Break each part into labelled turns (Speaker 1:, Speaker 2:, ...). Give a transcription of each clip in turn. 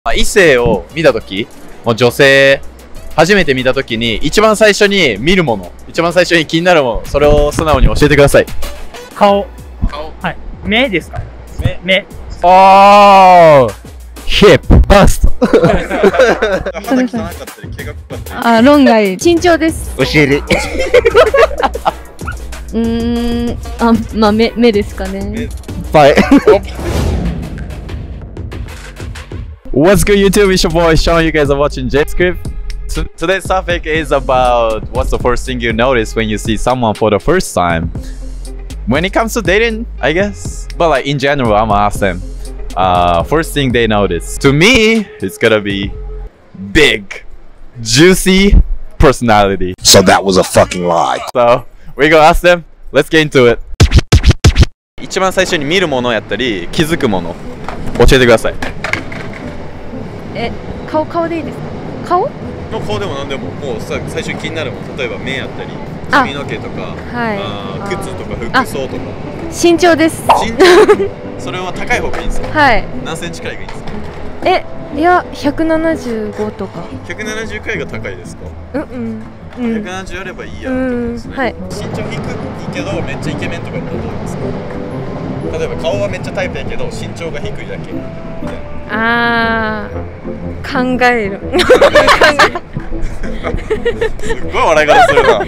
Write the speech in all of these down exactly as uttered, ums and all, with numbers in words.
Speaker 1: まあ、異性を見たとき、もう女性、初めて見たときに、一番最初に見るもの、一番最初に気になるもの、それを素直に教えてください。
Speaker 2: 顔。
Speaker 1: 顔。
Speaker 2: はい。目ですか？目。目。
Speaker 1: あー、ヒップ、バスト。
Speaker 3: 肌汚かったり、毛が濃かったり。
Speaker 4: あ、論外。身長です。
Speaker 5: お尻。う
Speaker 4: ーん、あ、まあ、目、目ですかね。
Speaker 5: はい。
Speaker 1: What's good, YouTube? It's your boy Sean. You guys are watching JScript. So today's topic is about what's the first thing you notice when you see someone for the first time. When it comes to dating, I guess. But like in general, I'm gonna ask them. Uh, first thing they notice. To me, it's gonna be big, juicy personality.
Speaker 6: So that was a fucking lie.
Speaker 1: So we gonna ask them. Let's get into it. 一番最初に見るものやったり気づくもの教えてください。
Speaker 4: え、顔、顔でいいですか？顔？
Speaker 3: の顔でもなんでも、もうさ最初に気になるもの、例えば目やったり、髪の毛とか、
Speaker 4: はい、
Speaker 3: あ靴とか服装とか。
Speaker 4: 身長です。
Speaker 3: 身長？それは高い方がいいんですか？
Speaker 4: はい。
Speaker 3: 何センチくらいがいいんですか？
Speaker 4: え、いや、ひゃくななじゅうごとか。
Speaker 3: ひゃくななじゅうくらいが高いですか？
Speaker 4: うんうん。
Speaker 3: ひゃくななじゅうあればいいやと思うんですね。
Speaker 4: はい。
Speaker 3: 身長低いけどめっちゃイケメンとかやったらどうですか？例えば顔はめっちゃタイプやけど身長が低いだけみたいな。
Speaker 4: あー、考える。
Speaker 3: すっごい笑い方するな。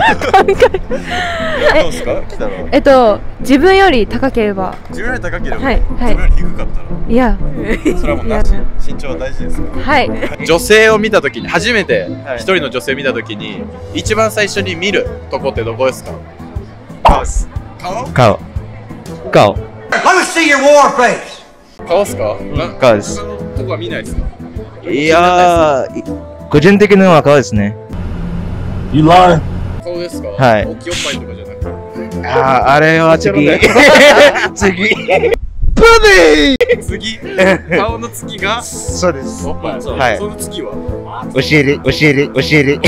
Speaker 3: え、どうですか？来たら。
Speaker 4: えっと、自分より高ければ。
Speaker 3: 自分より高ければ。
Speaker 4: はい。
Speaker 3: 自分より低かったら。
Speaker 4: いや。
Speaker 3: それはもうなし。身長は大事ですか？
Speaker 4: はい。
Speaker 1: 女性を見たときに、初めて一人の女性を見たときに、一番最初に見るとこってどこですか？
Speaker 3: 顔です。顔？
Speaker 5: 顔。顔。
Speaker 6: Let me see your war face!
Speaker 1: 顔っすか？
Speaker 5: 顔です。
Speaker 1: 他のとこは見ないですか？
Speaker 5: いやー、個人的には顔ですね。
Speaker 6: You lying?
Speaker 1: 顔ですか？
Speaker 5: はい。
Speaker 1: 大きいおっぱいとかじゃなくて。
Speaker 5: あー、あれは次。次。
Speaker 1: 次顔の次が
Speaker 5: そうです。
Speaker 1: おっぱい。
Speaker 5: はい。
Speaker 1: その次は
Speaker 5: お尻、お尻、お尻。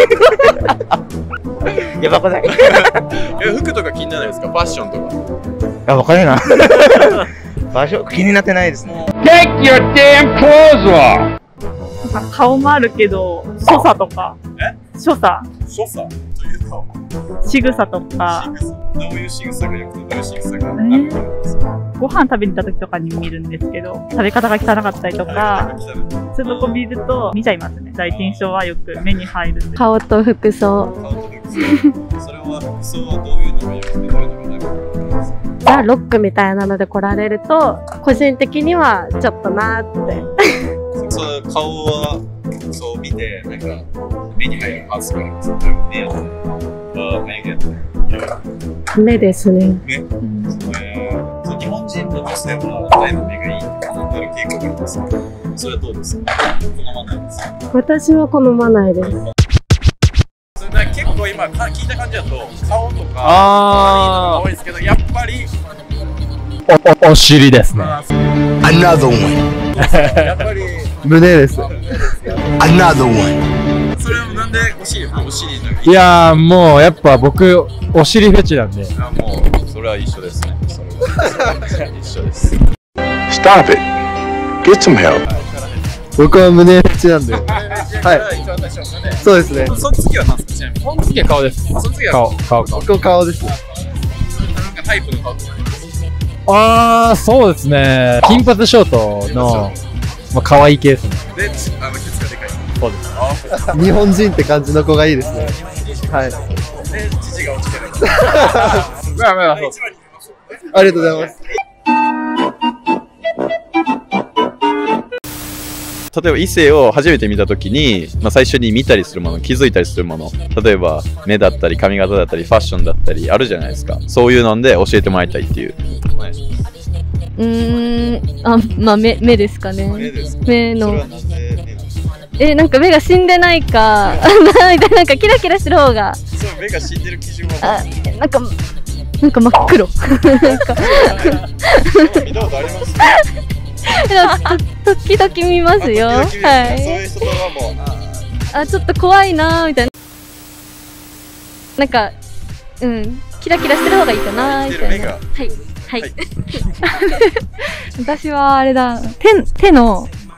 Speaker 5: やばくない？
Speaker 1: え、服とか気にならないですか？ファッションとか。
Speaker 5: あ、わかんないな。場所気になってないですね。
Speaker 2: Take your damn clothes off! なんか顔もあるけど、所作とか。
Speaker 3: え？
Speaker 2: 所作。
Speaker 3: 所作というと。
Speaker 2: 仕草とか。
Speaker 3: 仕草。どういう仕草がよくて、どういう仕草が
Speaker 2: えー、ご飯食べに行った時とかに見るんですけど、食べ方が汚かったりとか、そういうとこ見ると見ちゃいますね。第一印象はよく目に入るんで。
Speaker 4: 顔と服装。
Speaker 3: 顔と服装。それは服装はどういうのがよくて、どういうのがなくて。
Speaker 4: ザ・ロックみたいなので来られると、個人的にはちょっとなーって。
Speaker 3: そう顔はそう見てなんか目に入るパーツがあります。目やあ目が
Speaker 4: 目ですね。
Speaker 3: 目。えー、そう日本人の女性は誰の目がいいってなる傾向があります。それはどうですか？好まないですか？
Speaker 4: 私は好まないです。
Speaker 1: それだ結構今聞いた感じだと顔とか
Speaker 5: あ
Speaker 1: ー多いですけど、やっぱり
Speaker 5: お、お尻ですね。
Speaker 6: Another one.
Speaker 1: やっぱり
Speaker 5: 胸です。
Speaker 6: Another one.
Speaker 3: それはなんでお尻お尻の
Speaker 5: いやー、もうやっぱ僕、お尻フェチなんで。
Speaker 3: あもうそれは一緒ですね。それは一緒です。
Speaker 6: Stop it. Get some help.
Speaker 5: 僕は胸フェチなんで。
Speaker 3: はい。一番最初のね。
Speaker 5: そうですね。
Speaker 3: その次は何ですか？ちなみに。
Speaker 5: その次は顔です。
Speaker 3: その次は
Speaker 5: 顔、顔、顔。僕顔です。
Speaker 3: なんかタイプの顔とかあります？
Speaker 5: あー、そうですね。金髪ショートの、まあ、可愛い系ですね。
Speaker 3: で、あのケツがでかい。
Speaker 5: そうです。日本人って感じの子がいいですね。はい。
Speaker 3: で、父が落ちてる。
Speaker 5: まあまあまあ、
Speaker 3: 一番に出ましょう。
Speaker 5: ありがとうございます。
Speaker 1: 例えば異性を初めて見たときに、まあ、最初に見たりするもの、気づいたりするもの、例えば目だったり髪型だったりファッションだったりあるじゃないですか。そういうので教えてもらいたいっていう。お願いします。
Speaker 4: うーん、あ、まあ目、目ですかね。
Speaker 3: 目ですか？
Speaker 4: 目の。
Speaker 3: それはなんで目なんですか？
Speaker 4: え、なんか目が死んでないか、なんかなんかキラキラしてる方が。
Speaker 3: そう、目が死んでる基準は
Speaker 4: あ、
Speaker 3: 何ですか？
Speaker 4: なんか、なんか真っ黒。なんか
Speaker 3: 見たことあります？
Speaker 4: と時々見ますよ。はい。
Speaker 3: そういう人とはもう、
Speaker 4: あ、ちょっと怖いなーみたいな。なんか、うん、キラキラしてる方がいいかなーみたいな。はい。はい。私はあれだ、手、手の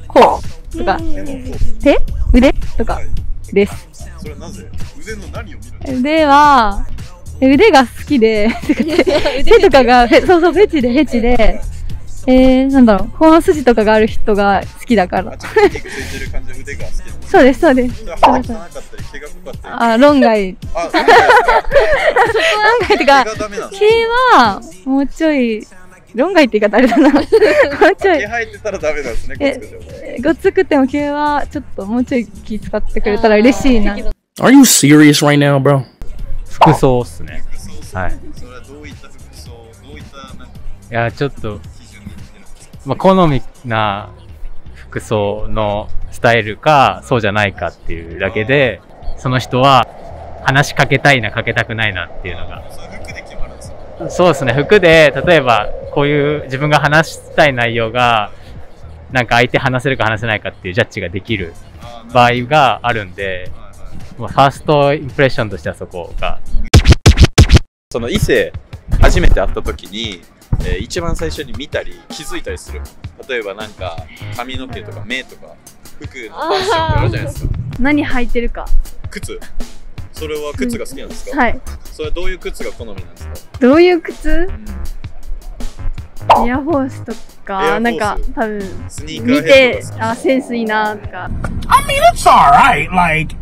Speaker 4: こうとか、手腕とかです。
Speaker 3: それはなぜ？腕の何を見るの？
Speaker 4: 腕は、腕が好きで、手とかが、そうそう、フェチで、フェチで、えー、なんだろう、本筋とかがある人が好きだから。そうです、そうです。あ、論外。論外ってか、毛は、もうちょい、論外って言い方あれだな。もうちょい。毛生えてたらダメなんですね、ごつくても毛は、ちょっともうちょい気使ってくれたら嬉しいな。
Speaker 6: Are you serious right now, bro?
Speaker 5: 服装っすね。はい。
Speaker 3: それはどういった服装、どういったなんか。
Speaker 5: いや、ちょっと、まあ、好みな服装のスタイルか、そうじゃないかっていうだけで、その人は話しかけたいな、かけたくないなっていうのが。
Speaker 3: それ服で決まるんですか？
Speaker 5: そうですね、服で、例えば、こういう自分が話したい内容が、なんか相手話せるか話せないかっていうジャッジができる場合があるんで、ファーストインプレッションとしてはそこが。
Speaker 1: その異性、初めて会った時に、えー、一番最初に見たり気づいたりする。例えばなんか髪の毛とか目とか服のファッションとかあるじゃないですか。
Speaker 2: 何履いてるか。
Speaker 1: 靴。それは靴が好きなんですか？
Speaker 2: はい。
Speaker 1: それはどういう靴が好みなんですか？
Speaker 2: どういう靴？エアフォースとか、なんか多分
Speaker 3: スニーカー
Speaker 2: 見て、あ、センスいいなとか。
Speaker 6: I mean, it's alright, like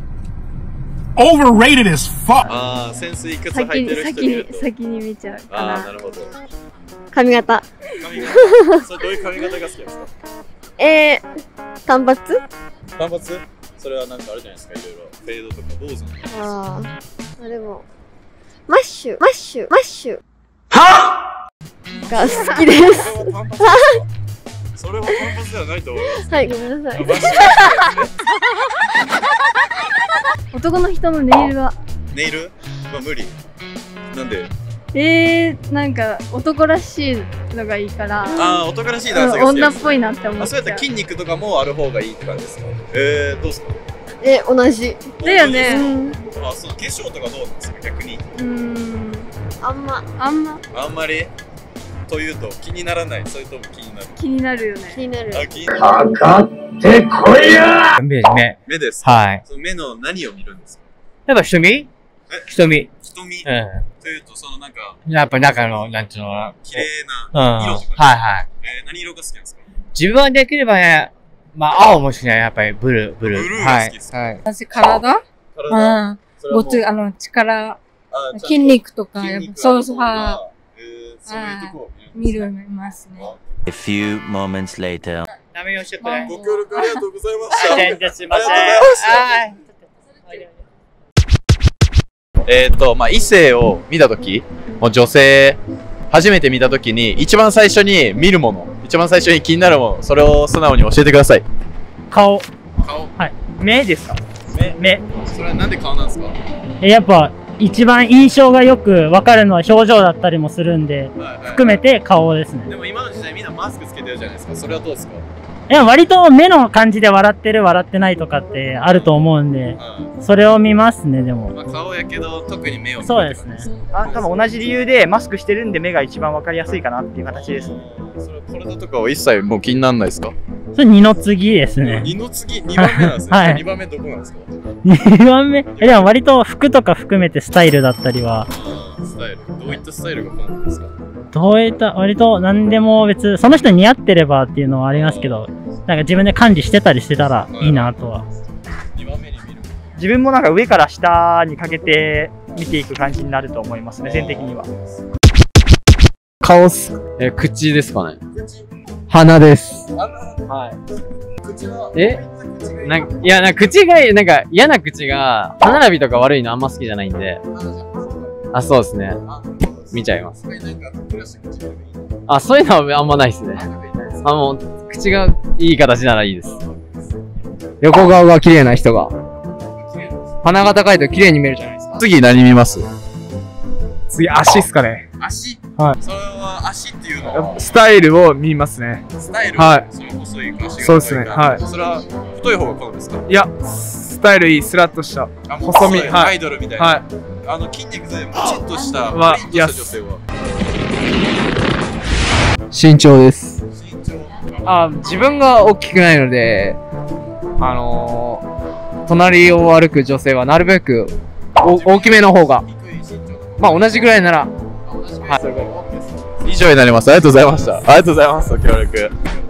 Speaker 6: overrated as fuck.
Speaker 1: ああ、潜水靴履
Speaker 2: 先に
Speaker 1: いてる人
Speaker 2: 先に
Speaker 1: 見ると。
Speaker 2: 先に見ちゃうかな。
Speaker 1: ああ、なるほど。
Speaker 4: 髪型。
Speaker 1: 髪型。それどういう髪型が好きなんですか？
Speaker 4: えー、単発？
Speaker 1: 単発？それはなんかあるじゃないですか、いろいろ。フェードとか坊主の。
Speaker 4: ああ、あでもマッシュマッシュマッシュが好きです。
Speaker 1: それは単発ではないと思います。
Speaker 4: はい、ごめんなさい。男の人のネイルは
Speaker 1: ネイルは無理。なんで？
Speaker 2: えー、なんか男らしいのがいいから。
Speaker 1: ああ、男らしい男性が好き。
Speaker 2: 女っぽいなって思っちゃう。
Speaker 1: あ、そうやったら筋肉とかもある方がいいって感じですか？えー、どうですか？
Speaker 4: え、同じ
Speaker 2: だよね。
Speaker 1: あ、そう、化粧とかどうなんですか、逆に？
Speaker 2: うーん、
Speaker 4: あんま
Speaker 2: あんま
Speaker 1: あんまりというと気にならない。それとも気になる？
Speaker 2: 気になるよね。
Speaker 4: 気になる。
Speaker 1: あ、気になる。
Speaker 6: かかってこいや。
Speaker 5: 目、目。
Speaker 1: 目です。
Speaker 5: はい。
Speaker 1: その目の何を見るんですか？
Speaker 5: やっぱ瞳？瞳。
Speaker 1: 瞳。
Speaker 5: うん。
Speaker 1: というと、そのなんか、
Speaker 5: やっぱ中の、なんていうの、
Speaker 1: 綺麗
Speaker 5: うん。
Speaker 1: な色とか。
Speaker 5: はいはい。
Speaker 1: えー、何色が好きなんですか？
Speaker 5: 自分はできればね、まあ、青もしない、やっぱりブルー、ブルー。
Speaker 1: ブルーが好きですか？
Speaker 5: はい。はい。
Speaker 7: 私、体
Speaker 1: 体。
Speaker 7: うん。ごつ、あの、力、
Speaker 1: あ
Speaker 7: 筋肉とか、
Speaker 1: 筋肉
Speaker 7: そうそう、は
Speaker 1: えー、そういうとこを
Speaker 7: い。見る、見ますね。
Speaker 8: A few moments later.
Speaker 5: ダメをしてくれ。
Speaker 1: ご協力ありがとうございました。
Speaker 5: 全然すいません。
Speaker 1: ありがとうございましたえっと、まあ、異性を見たとき、もう女性、初めて見たときに、一番最初に見るもの、一番最初に気になるもの、それを素直に教えてください。
Speaker 9: 顔。
Speaker 1: 顔。
Speaker 9: はい。目ですか？
Speaker 1: 目。
Speaker 9: 目。
Speaker 1: それはなんで顔なんですか？
Speaker 9: え、やっぱ、一番印象がよくわかるのは表情だったりもするんで、
Speaker 1: はいはいはい、
Speaker 9: 含めて顔ですね。
Speaker 1: でも今の時代みんなマスクつけてるじゃないですか。それはどうですか？
Speaker 9: いや、割と目の感じで笑ってる、笑ってないとかってあると思うんで、うん、それを見ますね、でも。
Speaker 1: まあ、顔やけど、特に目を見る。
Speaker 9: そうですね。
Speaker 10: あ、多分同じ理由でマスクしてるんで目が一番わかりやすいかなっていう形です。
Speaker 1: それ体とかは一切もう気にならないですか？
Speaker 9: それ二の次ですね。
Speaker 1: 二の次、二番目なんですね。はい。二番目どこなんですか？
Speaker 9: 二番目え、でも割と服とか含めてスタイルだったりは。
Speaker 1: スタイル。どういったスタイルが好みですか？
Speaker 9: どういった、割と何でも別、その人に似合ってればっていうのはありますけど、なんか自分で管理してたりしてたらいいなとは。
Speaker 1: にばんめに見る。
Speaker 10: 自分もなんか上から下にかけて見ていく感じになると思いますね、全的には。
Speaker 5: 顔っす。え、口ですかね。鼻です。はい。口はえなんか、いや、なんか口が、なんか嫌な口が、歯並びとか悪いのあんま好きじゃないんで。あ、そうですね。見ちゃいます。あ、そういうのはあんまないですね。あ、もう、口がいい形ならいいです。横顔が綺麗な人が。鼻が高いと綺麗に見えるじゃないですか。
Speaker 1: 次何見ます？
Speaker 5: 次、足っすかね。
Speaker 1: 足？
Speaker 5: はい。
Speaker 1: それは足っていうのは
Speaker 5: スタイルを見ますね。
Speaker 1: スタイル？
Speaker 5: はい。
Speaker 1: それ細い足が。
Speaker 5: そうですね。はい。
Speaker 1: それは太い方が好みですか？
Speaker 5: いや、スタイルいい、スラッとした。細身。
Speaker 1: アイドルみたいな。
Speaker 5: はい。
Speaker 1: あの筋肉でもちっとした
Speaker 5: は、
Speaker 1: いや、女性は
Speaker 5: 身長です。
Speaker 1: 身長。
Speaker 5: あ、自分が大きくないので、あのー、隣を歩く女性はなるべくお大きめの方が、まあ同じぐらいなら、はい。
Speaker 1: 以上になります。ありがとうございました。ありがとうございます。ご協力。